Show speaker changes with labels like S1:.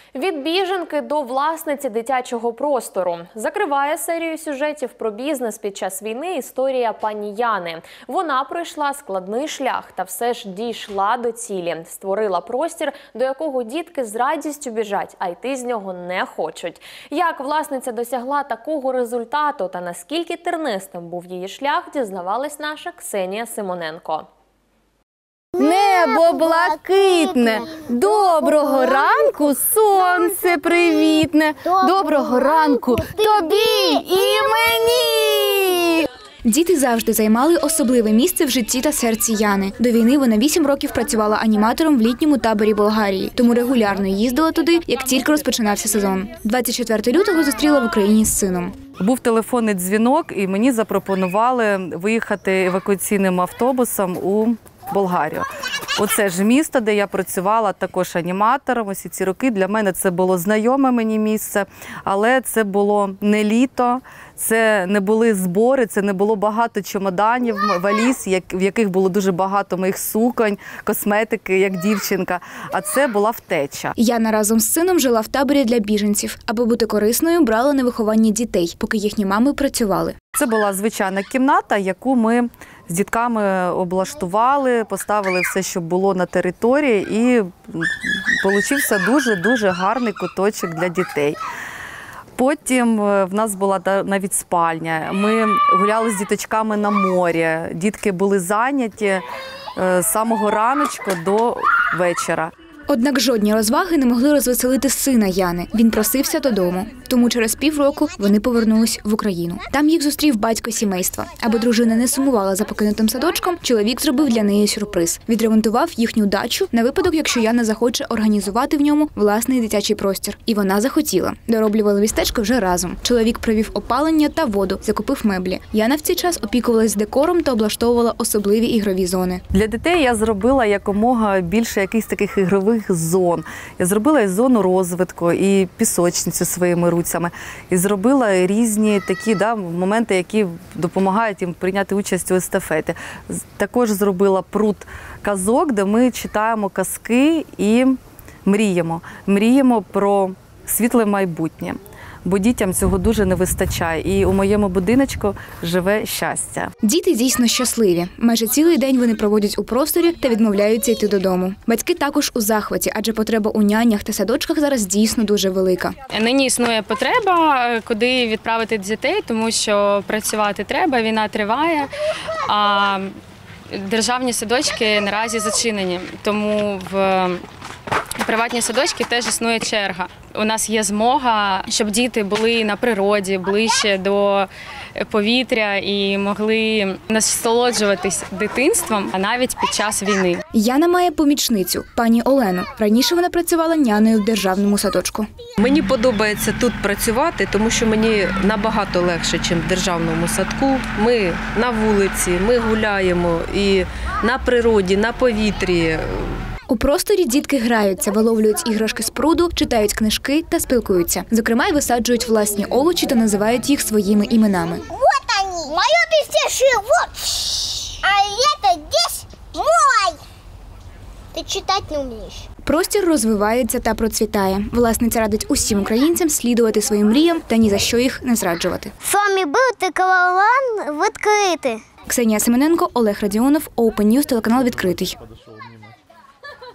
S1: Від біженки до власниці дитячого простору. Закриває серію сюжетів про бізнес під час війни історія пані Яни. Вона пройшла складний шлях та все ж дійшла до цілі. Створила простір, до якого дітки з радістю біжать, а йти з нього не хочуть. Як власниця досягла такого результату та наскільки тернистим був її шлях, дізнавалась наша Ксенія Симоненко.
S2: Небо блакитне, доброго ранку, сонце привітне, доброго ранку тобі і мені! Діти завжди займали особливе місце в житті та серці Яни. До війни вона 8 років працювала аніматором в літньому таборі Болгарії, тому регулярно їздила туди, як тільки розпочинався сезон. 24 лютого зустріла в Україні з сином.
S3: Був телефонний дзвінок, і мені запропонували виїхати евакуаційним автобусом у Болгарію. Оце ж місто, де я працювала також аніматором. Усі ці роки для мене це було знайоме мені місце, але це було не літо, це не були збори, це не було багато чемоданів, валіз, в яких було дуже багато моїх суконь, косметики, як дівчинка, а це була втеча.
S2: Яна разом з сином жила в таборі для біженців. Аби бути корисною, брала на виховання дітей, поки їхні мами працювали.
S3: Це була звичайна кімната, яку ми з дітками облаштували, поставили все, що було на території, і получився дуже-дуже гарний куточок для дітей. Потім в нас була навіть спальня. Ми гуляли з діточками на морі. Дітки були зайняті з самого раночку до вечора.
S2: Однак жодні розваги не могли розвеселити сина Яни. Він просився додому. Тому через півроку вони повернулись в Україну. Там їх зустрів батько сімейства. Аби дружина не сумувала за покинутим садочком, чоловік зробив для неї сюрприз. Відремонтував їхню дачу на випадок, якщо Яна захоче організувати в ньому власний дитячий простір. І вона захотіла. Дороблювали містечко вже разом. Чоловік провів опалення та воду, закупив меблі. Яна в цей час опікувалась декором та облаштовувала особливі ігрові зони.
S3: Для дітей я зробила якомога більше якихось таких ігрових зон. Я зробила і зону розвитку, і пісочницю своїми руцями. І зробила різні такі моменти, які допомагають їм прийняти участь у естафеті. Також зробила пруд казок, де ми читаємо казки і мріємо. Мріємо про світле майбутнє. Бо дітям цього дуже не вистачає. І у моєму будиночку живе щастя.
S2: Діти дійсно щасливі. Майже цілий день вони проводять у просторі та відмовляються йти додому. Батьки також у захваті, адже потреба у нянях та садочках зараз дійсно дуже велика.
S4: Нині існує потреба, куди відправити дітей, тому що працювати треба, війна триває, а державні садочки наразі зачинені. Тому в приватні садочки теж існує черга. У нас є змога, щоб діти були на природі, ближче до повітря і могли насолоджуватись дитинством, а навіть під час війни.
S2: Яна має помічницю, пані Олену. Раніше вона працювала нянею в державному садочку.
S5: Мені подобається тут працювати, тому що мені набагато легше, ніж в державному садку. Ми на вулиці, ми гуляємо і на природі, на повітрі.
S2: У просторі дітки граються, виловлюють іграшки з пруду, читають книжки та спілкуються. Зокрема, й висаджують власні овочі та називають їх своїми іменами.
S6: Вот они, моё пестешие, вот. А это здесь мой. Ты читать не умеешь.
S2: Простір розвивається та процвітає. Власниця радить усім українцям слідувати своїм мріям та ні за що їх не зраджувати.
S6: З вами був Тековалан відкритий.
S2: Ксенія Симоненко, Олег Радіонов, Open News, телеканал «Відкритий».